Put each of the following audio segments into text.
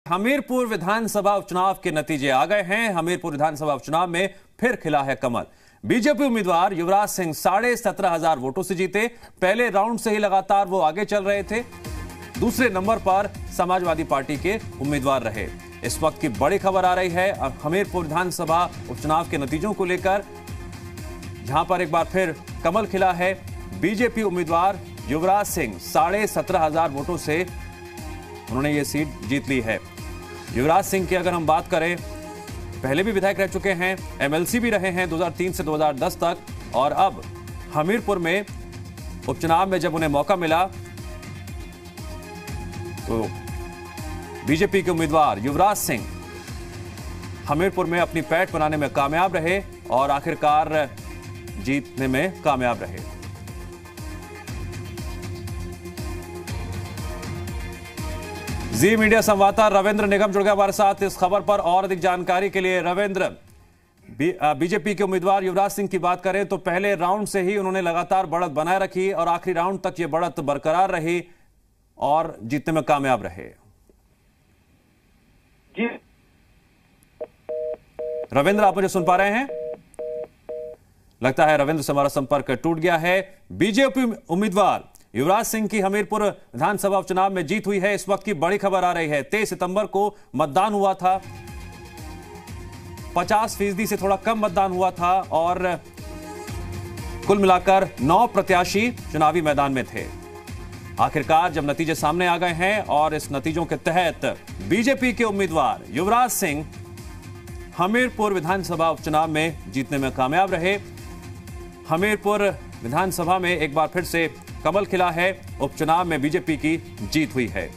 हमीरपुर विधानसभा उपचुनाव के नतीजे आ गए हैं। हमीरपुर विधानसभा उपचुनाव में फिर खिला है कमल। बीजेपी उम्मीदवार युवराज सिंह 17,500 वोटों से जीते। पहले राउंड से ही लगातार वो आगे चल रहे थे। दूसरे नंबर पर समाजवादी पार्टी के उम्मीदवार रहे। इस वक्त की बड़ी खबर आ रही है हमीरपुर विधानसभा उपचुनाव के नतीजों को लेकर, जहां पर एक बार फिर कमल खिला है। बीजेपी उम्मीदवार युवराज सिंह 17,500 वोटों से उन्होंने ये सीट जीत ली है। युवराज सिंह की अगर हम बात करें, पहले भी विधायक रह चुके हैं, एमएलसी भी रहे हैं 2003 से 2010 तक, और अब हमीरपुर में उपचुनाव में जब उन्हें मौका मिला तो बीजेपी के उम्मीदवार युवराज सिंह हमीरपुर में अपनी पैठ बनाने में कामयाब रहे और आखिरकार जीतने में कामयाब रहे। जी मीडिया संवाददाता रविंद्र निगम जुड़ गया हमारे साथ इस खबर पर और अधिक जानकारी के लिए। रविंद्र, बीजेपी के उम्मीदवार युवराज सिंह की बात करें तो पहले राउंड से ही उन्होंने लगातार बढ़त बनाए रखी और आखिरी राउंड तक ये बढ़त बरकरार रही और जीतने में कामयाब रहे। जी रविंद्र, आप मुझे सुन पा रहे हैं? लगता है रविंद्र से हमारा संपर्क टूट गया है। बीजेपी उम्मीदवार युवराज सिंह की हमीरपुर विधानसभा उपचुनाव में जीत हुई है। इस वक्त की बड़ी खबर आ रही है। 23 सितंबर को मतदान हुआ था, 50% से थोड़ा कम मतदान हुआ था और कुल मिलाकर 9 प्रत्याशी चुनावी मैदान में थे। आखिरकार जब नतीजे सामने आ गए हैं और इस नतीजों के तहत बीजेपी के उम्मीदवार युवराज सिंह हमीरपुर विधानसभा उपचुनाव में जीतने में कामयाब रहे। हमीरपुर विधानसभा में एक बार फिर से कमल खिला है। उपचुनाव में बीजेपी की जीत हुई है।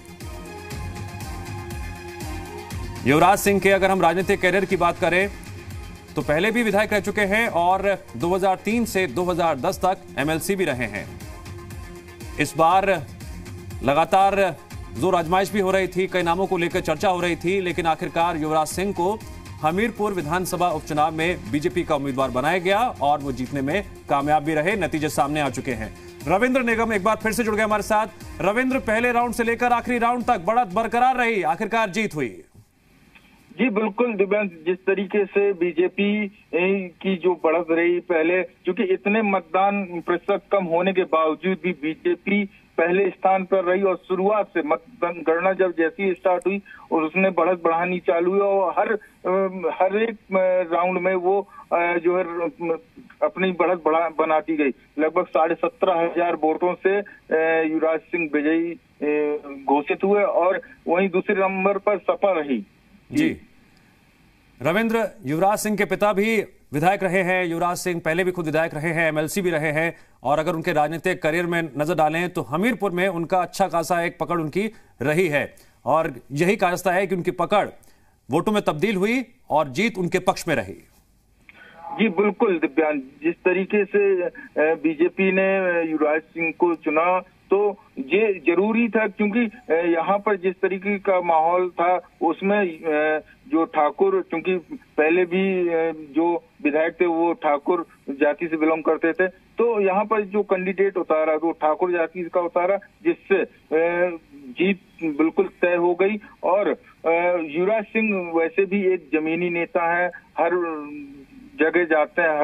युवराज सिंह के अगर हम राजनीतिक कैरियर की बात करें तो पहले भी विधायक रह चुके हैं और 2003 से 2010 तक एमएलसी भी रहे हैं। इस बार लगातार जोर आजमाइश भी हो रही थी, कई नामों को लेकर चर्चा हो रही थी, लेकिन आखिरकार युवराज सिंह को हमीरपुर विधानसभा उपचुनाव में बीजेपी का उम्मीदवार बनाया गया और वो जीतने में कामयाब भी रहे। नतीजे सामने आ चुके हैं। रविंद्र निगम एक बार फिर से जुड़ गए हमारे साथ। रविंद्र, पहले राउंड से लेकर आखिरी राउंड तक बढ़त बरकरार रही, आखिरकार जीत हुई। जी बिल्कुल दिव्यांश, जिस तरीके से बीजेपी की जो बढ़त रही, पहले क्योंकि इतने मतदान प्रतिशत कम होने के बावजूद भी बीजेपी पहले स्थान पर रही और शुरुआत से मतदान गणना जब जैसी स्टार्ट हुई और उसने बढ़त बढ़ानी चालू हुई और हर एक राउंड में वो जो है अपनी बढ़त बनाती गई। लगभग 17,500 वोटों से युवराज सिंह विजयी घोषित हुए और वहीं दूसरे नंबर पर सपा रही। जी रविंद्र, युवराज सिंह के पिता भी विधायक रहे हैं। युवराज सिंह पहले भी खुद विधायक रहे हैं, एमएलसी भी रहे हैं, और अगर उनके राजनीतिक करियर में नजर डालें तो हमीरपुर में उनका अच्छा खासा एक पकड़ उनकी रही है और यही कारण है कि उनकी पकड़ वोटों में तब्दील हुई और जीत उनके पक्ष में रही। जी बिल्कुल दिव्यांश, जिस तरीके से बीजेपी ने युवराज सिंह को चुना तो ये जरूरी था, क्योंकि यहाँ पर जिस तरीके का माहौल था उसमें जो ठाकुर, क्योंकि पहले भी जो विधायक थे वो ठाकुर जाति से बिलोंग करते थे, तो यहाँ पर जो कैंडिडेट उतारा वो ठाकुर जाति का उतारा, जिससे जीत बिल्कुल तय हो गई। और युवराज सिंह वैसे भी एक जमीनी नेता है, हर जगह जाते हैं,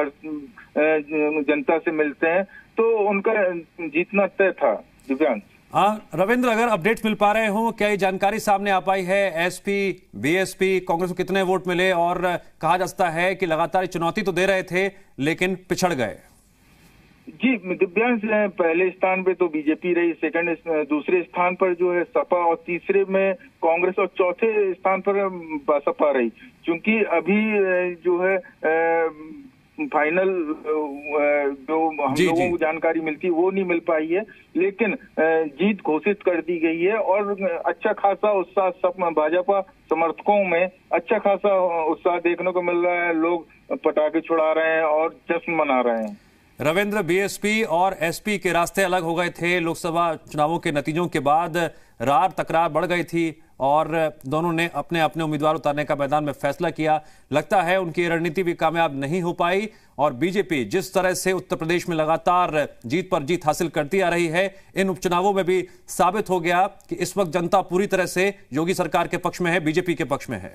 हर जनता से मिलते हैं, तो उनका जीतना तय था। दिव्यांश, रविंद्र, अगर अपडेट्स मिल पा रहे हो, क्या ये जानकारी सामने आ पाई है? एसपी, बीएसपी, कांग्रेस को कितने वोट मिले? और कहा जाता है कि लगातार चुनौती तो दे रहे थे लेकिन पिछड़ गए। जी दिव्यांश, पहले स्थान पे तो बीजेपी रही, दूसरे स्थान पर जो है सपा और तीसरे में कांग्रेस और चौथे स्थान पर बसपा रही। क्योंकि अभी जो है फाइनल जो हम लोगों को जानकारी मिलती है वो नहीं मिल पाई है, लेकिन जीत घोषित कर दी गई है और अच्छा खासा उत्साह सब भाजपा समर्थकों में अच्छा खासा उत्साह देखने को मिल रहा है। लोग पटाखे छुड़ा रहे हैं और जश्न मना रहे हैं। रविंद्र, बीएसपी और एसपी के रास्ते अलग हो गए थे। लोकसभा चुनावों के नतीजों के बाद रार तकरार बढ़ गई थी और दोनों ने अपने अपने उम्मीदवार उतारने का मैदान में फैसला किया। लगता है उनकी रणनीति भी कामयाब नहीं हो पाई और बीजेपी जिस तरह से उत्तर प्रदेश में लगातार जीत पर जीत हासिल करती आ रही है, इन उपचुनावों में भी साबित हो गया कि इस वक्त जनता पूरी तरह से योगी सरकार के पक्ष में है, बीजेपी के पक्ष में है।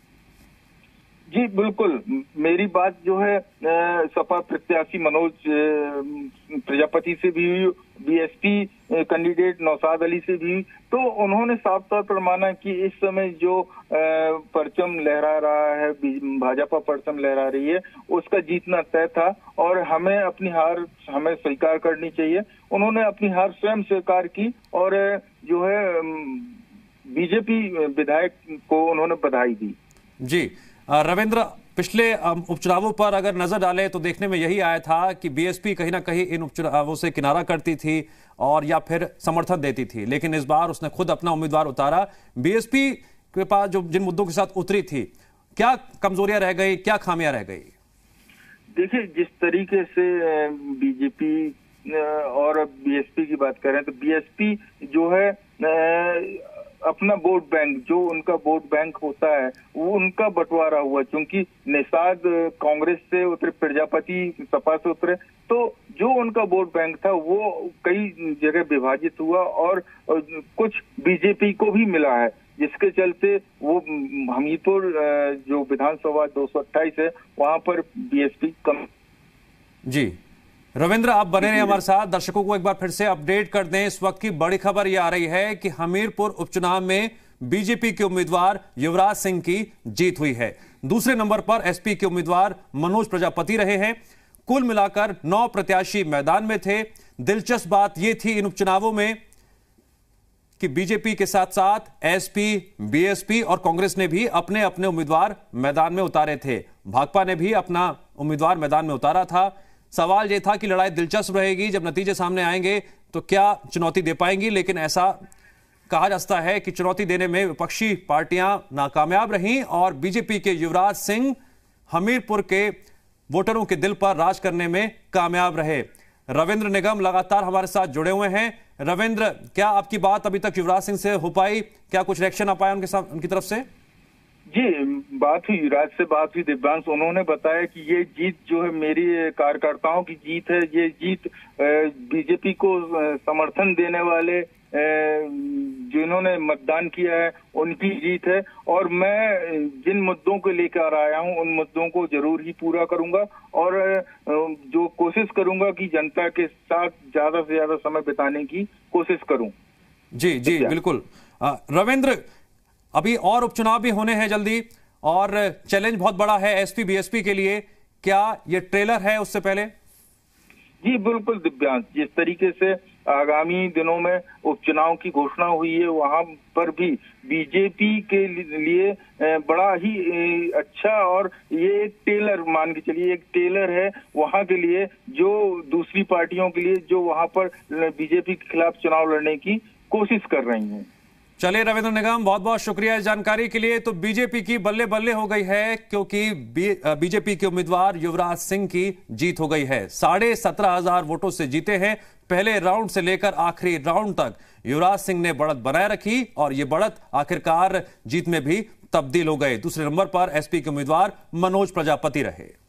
जी बिल्कुल, मेरी बात जो है सपा प्रत्याशी मनोज प्रजापति से भी हुई, बीएसपी कैंडिडेट नौशाद अली से भी, तो उन्होंने साफ तौर पर माना कि इस समय जो परचम लहरा रहा है, भाजपा परचम लहरा रही है, उसका जीतना तय था और हमें अपनी हार स्वीकार करनी चाहिए। उन्होंने अपनी हार स्वयं स्वीकार की और जो है बीजेपी विधायक को उन्होंने बधाई दी। जी रविंद्र, पिछले उपचुनावों पर अगर नजर डालें तो देखने में यही आया था कि बीएसपी कहीं ना कहीं इन उपचुनावों से किनारा करती थी और या फिर समर्थन देती थी, लेकिन इस बार उसने खुद अपना उम्मीदवार उतारा। बीएसपी के पास जो जिन मुद्दों के साथ उतरी थी, क्या कमजोरियां रह गई, क्या खामियां रह गई? देखिए, जिस तरीके से बीजेपी और बीएसपी की बात करें तो बीएसपी जो है अपना वोट बैंक, जो उनका वोट बैंक होता है वो उनका बंटवारा हुआ, क्योंकि निषाद कांग्रेस से उतरे, प्रजापति सपा से उतरे, तो जो उनका वोट बैंक था वो कई जगह विभाजित हुआ और कुछ बीजेपी को भी मिला है, जिसके चलते वो हमीरपुर जो विधानसभा 228 है वहां पर बीएसपी कम। जी रविंद्र, आप बने रहे हमारे साथ। दर्शकों को एक बार फिर से अपडेट कर दें। इस वक्त की बड़ी खबर यह आ रही है कि हमीरपुर उपचुनाव में बीजेपी के उम्मीदवार युवराज सिंह की जीत हुई है। दूसरे नंबर पर एसपी के उम्मीदवार मनोज प्रजापति रहे हैं। कुल मिलाकर 9 प्रत्याशी मैदान में थे। दिलचस्प बात यह थी इन उपचुनावों में कि बीजेपी के साथ साथ एसपी, बीएसपी और कांग्रेस ने भी अपने अपने उम्मीदवार मैदान में उतारे थे। भाकपा ने भी अपना उम्मीदवार मैदान में उतारा था। सवाल यह था कि लड़ाई दिलचस्प रहेगी, जब नतीजे सामने आएंगे तो क्या चुनौती दे पाएंगी, लेकिन ऐसा कहा जा सकता है कि चुनौती देने में विपक्षी पार्टियां नाकामयाब रहीं और बीजेपी के युवराज सिंह हमीरपुर के वोटरों के दिल पर राज करने में कामयाब रहे। रविंद्र निगम लगातार हमारे साथ जुड़े हुए हैं। रविंद्र, क्या आपकी बात अभी तक युवराज सिंह से हो पाई? क्या कुछ रिएक्शन आ पाया उनकी तरफ से? जी, बात हुई, युवराज से बात हुई दिव्यांश। उन्होंने बताया कि ये जीत जो है मेरी कार्यकर्ताओं की जीत है, ये जीत बीजेपी को समर्थन देने वाले जिन्होंने मतदान किया है उनकी जीत है और मैं जिन मुद्दों को लेकर आया हूं उन मुद्दों को जरूर ही पूरा करूंगा और जो कोशिश करूंगा कि जनता के साथ ज्यादा से ज्यादा समय बिताने की कोशिश करूं। जी जी बिल्कुल। रविंद्र, अभी और उपचुनाव भी होने हैं जल्दी और चैलेंज बहुत बड़ा है एसपी बीएसपी के लिए, क्या ये ट्रेलर है उससे पहले? जी बिल्कुल दिव्यांश, जिस तरीके से आगामी दिनों में उपचुनाव की घोषणा हुई है वहां पर भी बीजेपी के लिए बड़ा ही अच्छा और ये एक टेलर मान के चलिए, एक टेलर है वहां के लिए, जो दूसरी पार्टियों के लिए जो वहां पर बीजेपी के खिलाफ चुनाव लड़ने की कोशिश कर रही हैं। चलिए रविंद्र निगम, बहुत बहुत शुक्रिया इस जानकारी के लिए। तो बीजेपी की बल्ले बल्ले हो गई है क्योंकि बीजेपी के उम्मीदवार युवराज सिंह की जीत हो गई है। 17,500 वोटों से जीते हैं। पहले राउंड से लेकर आखिरी राउंड तक युवराज सिंह ने बढ़त बनाए रखी और ये बढ़त आखिरकार जीत में भी तब्दील हो गए। दूसरे नंबर पर एसपी के उम्मीदवार मनोज प्रजापति रहे।